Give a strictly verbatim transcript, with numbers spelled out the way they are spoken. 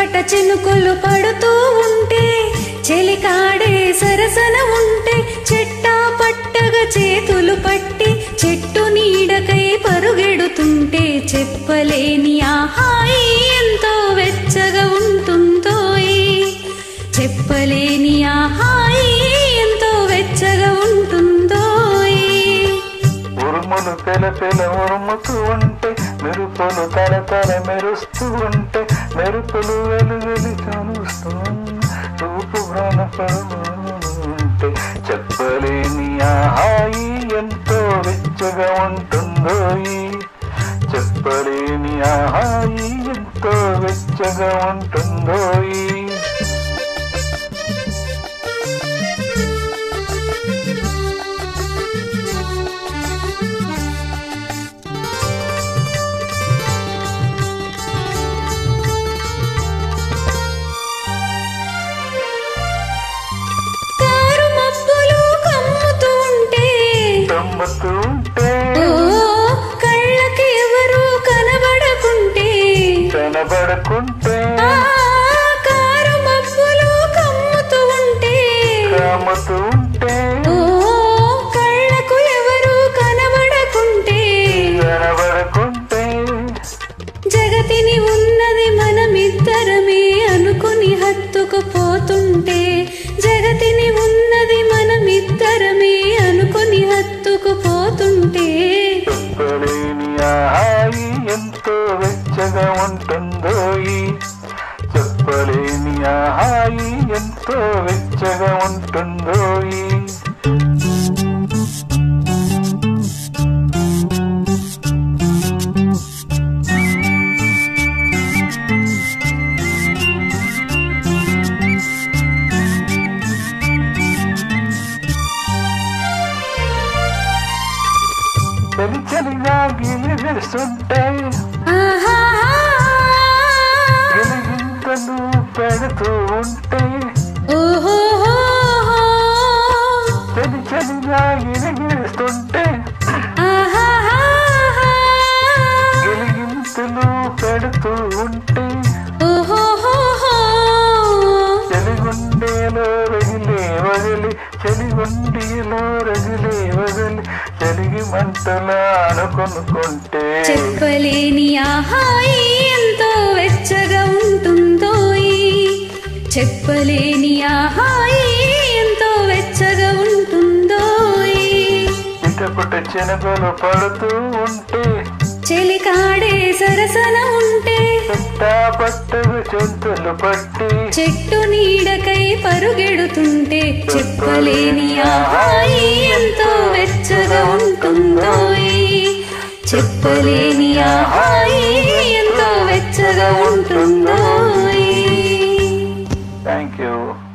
చిటపట చినుకులు పడుతూ ఉంటే చెలికాడే సరసన ఉంటే చెట్టా పట్టగా చేతులు పట్టి చెట్టు నీడకై పరుగెడుతుంటే చెప్పలేని ఆ హాయి ఎంతో వెచ్చగా ఉంటుందోయ్ చెప్పలేని ఆ హాయి ఎంతో వెచ్చగా ఉంటుందోయ్ ఉరుములు తెల తెల ఉరుముతూ ఉంటే మెరుపులు తల తల మెరుస్తూ ఉంటే మెరుపులు వెలువెలి కానుస్తూ రూపు ఉంటే చెప్పలేని ఆ హాయి ఎంతో వెచ్చగా ఉంటుందోయి చెప్పలేని ఆ హాయి ఎంతో వెచ్చగా ఉంటుందోయి కళ్ళకి ఎవరు కనబడకుంటే కనబడకుంటే కారు మబ్బులు కమ్ముతూ ఉంటే కమ్ముతూ ఉంటే కళ్ళకు ఎవరు కనబడకుంటే కనబడకుంటే జగతిని ఉన్నది మనమిద్దరమే అనుకుని హత్తుకుపోతుంటే జగతిని ఉన్నది మనమిద్దరమే అనుకుని హత్తుకుపోతుంటే చెప్పలేని ఆ హాయి ఎంతో వెచ్చగా ఉంటుందోయి చెప్పలేని ఆ హాయి ఎంతో వెచ్చగా ఉంటుందోయి చలి చలిగా గిలిస్తుంటే గిలిగింతలు పెడుతూ ఉంటే చలి చలిగా గిలిగిస్తుంటే గిలిగింతలు పెడుతూ ఉంటే చలిగుండేలో రగిలే వదిలి చలిగుండేలో రగిలే వదిలి చలిగి మంటలా అనుకొనుకుంటే చెప్పలేని ఆ హాయి ఎంతో వెచ్చగా ఉంటుందోయ్ చెప్పలేని ఆ హాయి ఎంతో వెచ్చగా ఉంటుందోయ్ చిటపట చినుకులు పడుతూ ఉంటే చెలికాడే సరసన ఉంటే చెట్టా పట్టగు చెంతులు పట్టి చెట్టు నీడకై పరుగెడుతుంటే చెప్పలేని ఆ హాయి ఎంతో వెచ్చగా ఉంటుందోయ్ చెప్పలేని ఆ హాయి ఎంతో వెచ్చగా ఉంటుందోయ్ థ్యాంక్ యూ.